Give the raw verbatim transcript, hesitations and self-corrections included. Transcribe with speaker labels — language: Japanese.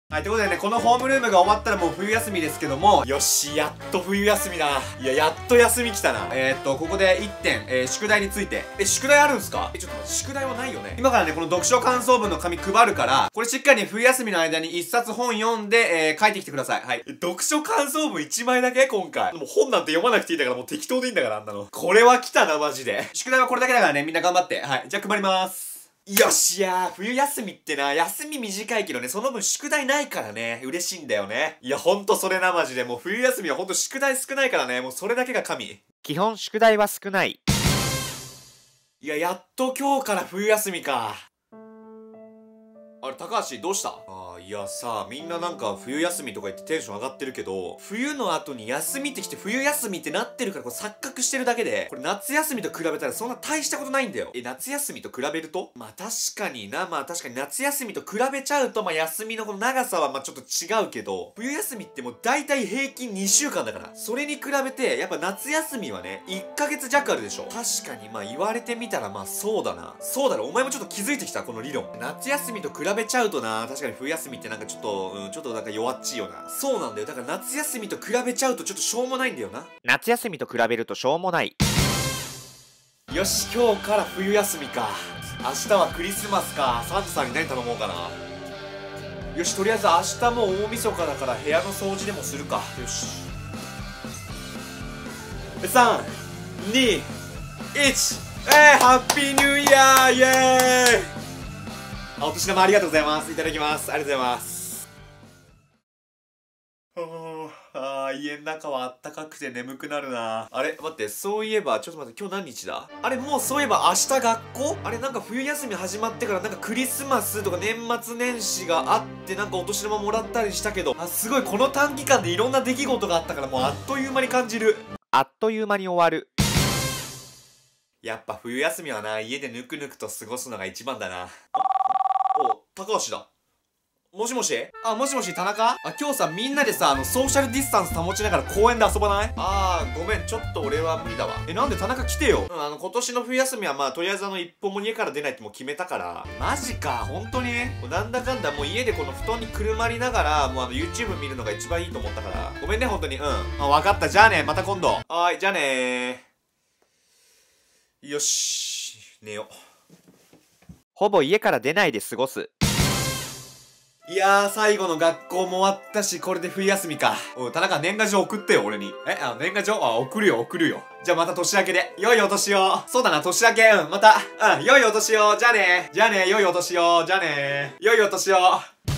Speaker 1: はい、ということでね、このホームルームが終わったらもう冬休みですけども、よし、やっと冬休みだ。いや、やっと休み来たな。えー、っと、ここでいってん、えー、宿題について。え、宿題あるんすか？え、ちょっと待って、宿題はないよね。今からね、この読書感想文の紙配るから、これしっかりね、冬休みの間に一冊本読んで、えー、書いてきてください。はい。読書感想文いちまいだけ今回。もう本なんて読まなくていいんだからもう適当でいいんだから、あんなの。これは来たな、マジで。宿題はこれだけだからね、みんな頑張って。はい。じゃあ配ります。よしやー、冬休みってな、休み短いけどね、その分宿題ないからね、嬉しいんだよね。いや、ほんとそれな、マジで。もう冬休みはほんと宿題少ないからね、もうそれだけが神。
Speaker 2: 基本宿題は少ない。
Speaker 1: いや、やっと今日から冬休みか。あれ、高橋、どうした？ああ、いやさ、みんななんか冬休みとか言ってテンション上がってるけど、冬の後に休みってきて冬休みってなってるからこれ錯覚してるだけで、これ夏休みと比べたらそんな大したことないんだよ。え、夏休みと比べると？まあ確かにな、まあ確かに夏休みと比べちゃうと、まあ休みのこの長さはまあちょっと違うけど、冬休みってもう大体平均にしゅうかんだから。それに比べて、やっぱ夏休みはね、いっかげつ弱あるでしょ。確かにまあ言われてみたらまあそうだな。そうだろ、お前もちょっと気づいてきたこの理論。夏休みと比べちゃうとな、確かに冬休みってなんかちょっと、うん、ちょっとなんか弱っちいよな。そうなんだよ。だから夏休みと比べちゃうとちょっとしょうもないんだよな。
Speaker 2: 夏休みと比べるとしょうもない。
Speaker 1: よし、今日から冬休みか。明日はクリスマスか。サンタさんに何頼もうかな。よし、とりあえず明日も大晦日だから部屋の掃除でもするか。よし。さん、に、いち、えー、ハッピーニューイヤーイエーイ。あ、お年玉ありがとうございます。いただきます。ありがとうございます。あー、家の中はあったかくて眠くなるな。あれ待って、そういえば、ちょっと待って、今日何日だ？あれ、もうそういえば明日学校？あれ、なんか冬休み始まってからなんかクリスマスとか年末年始があってなんかお年玉もらったりしたけど、あ、すごいこの短期間でいろんな出来事があったからもうあっという間に感じる。
Speaker 2: あっという間に終わる。
Speaker 1: やっぱ冬休みはな、家でぬくぬくと過ごすのが一番だな。お、高橋だ。もしもし？あ、もしもし、田中？あ、今日さ、みんなでさ、あの、ソーシャルディスタンス保ちながら公園で遊ばない？あー、ごめん、ちょっと俺は無理だわ。え、なんで田中来てよ。うん、あの、今年の冬休みはまあ、とりあえずあの、一歩も家から出ないってもう決めたから。マジか、ほんとに？なんだかんだもう家でこの布団にくるまりながら、もうあの、YouTube 見るのが一番いいと思ったから。ごめんね、ほんとに。うん。あ、わかった。じゃあね、また今度。はーい、じゃあねー。よし、寝よう。
Speaker 2: ほぼ家から出ないで過ごす。
Speaker 1: いやー、最後の学校も終わったし、これで冬休みか。おい、田中、年賀状送ってよ、俺に。え、あ、年賀状？あ、送るよ、送るよ。じゃあまた年明けで。良いお年を。そうだな、年明け。うん、また。うん、良いお年を。じゃあね。じゃあね、良いお年を。じゃあね。良いお年を。